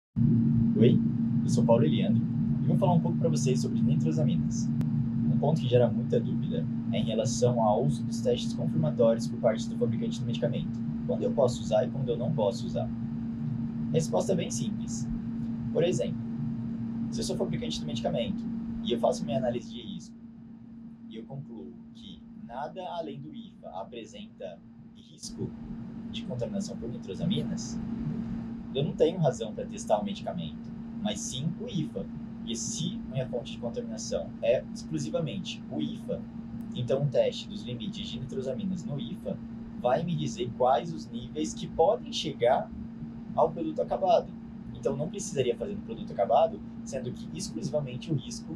Oi, eu sou Paulo Eliandro e vou falar um pouco para vocês sobre nitrosaminas. Um ponto que gera muita dúvida é em relação ao uso dos testes confirmatórios por parte do fabricante do medicamento. Quando eu posso usar e quando eu não posso usar? A resposta é bem simples. Por exemplo, se eu sou fabricante do medicamento e eu faço minha análise de risco e eu concluo que nada além do IFA apresenta risco de contaminação por nitrosaminas, eu não tenho razão para testar o medicamento, mas sim o IFA. E se minha fonte de contaminação é exclusivamente o IFA, então o teste dos limites de nitrosaminas no IFA vai me dizer quais os níveis que podem chegar ao produto acabado. Então não precisaria fazer no produto acabado, sendo que exclusivamente o risco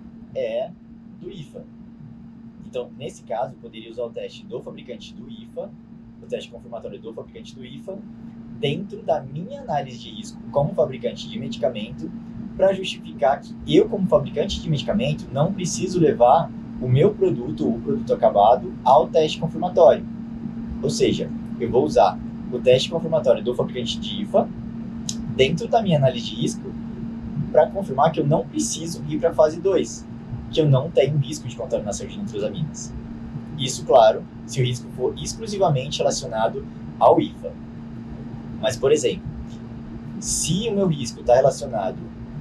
é do IFA. Então, nesse caso, eu poderia usar o teste do fabricante do IFA, o teste confirmatório do fabricante do IFA, dentro da minha análise de risco como fabricante de medicamento, para justificar que eu, como fabricante de medicamento, não preciso levar o meu produto, o produto acabado, ao teste confirmatório. Ou seja, eu vou usar o teste confirmatório do fabricante de IFA dentro da minha análise de risco para confirmar que eu não preciso ir para a fase 2, que eu não tenho risco de contaminação de nitrosaminas. Isso, claro, se o risco for exclusivamente relacionado ao IFA. Mas, por exemplo, se o meu risco está relacionado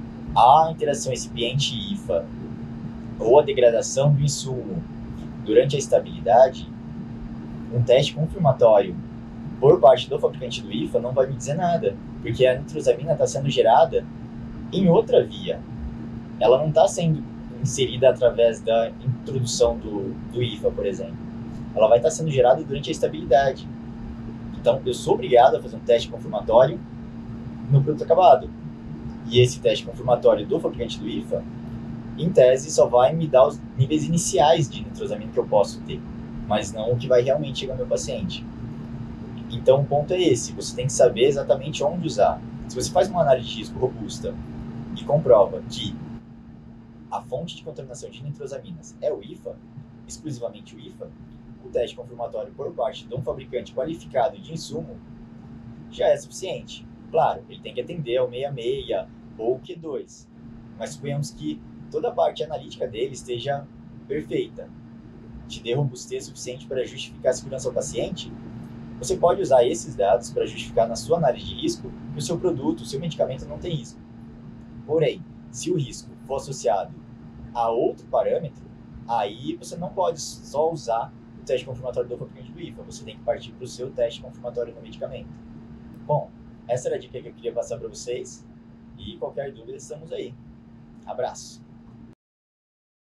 à interação recipiente-IFA ou à degradação do insumo durante a estabilidade, um teste confirmatório por parte do fabricante do IFA não vai me dizer nada, porque a nitrosamina está sendo gerada em outra via. Ela não está sendo inserida através da introdução do IFA, por exemplo. Ela vai estar sendo gerada durante a estabilidade. Então, eu sou obrigado a fazer um teste confirmatório no produto acabado. E esse teste confirmatório do fabricante do IFA, em tese, só vai me dar os níveis iniciais de nitrosamina que eu posso ter, mas não o que vai realmente chegar ao meu paciente. Então, o ponto é esse, você tem que saber exatamente onde usar. Se você faz uma análise de risco robusta e comprova que a fonte de contaminação de nitrosaminas é o IFA, exclusivamente o IFA, o teste confirmatório por parte de um fabricante qualificado de insumo já é suficiente. Claro, ele tem que atender ao 66 ou Q2, mas suponhamos que toda a parte analítica dele esteja perfeita, te dê robustez suficiente para justificar a segurança ao paciente. Você pode usar esses dados para justificar na sua análise de risco que o seu produto, o seu medicamento não tem risco. Porém, se o risco for associado a outro parâmetro, aí você não pode só usar o teste confirmatório do fabricante do IFA, você tem que partir para o seu teste confirmatório no medicamento. Bom, essa era a dica que eu queria passar para vocês e qualquer dúvida estamos aí. Abraço!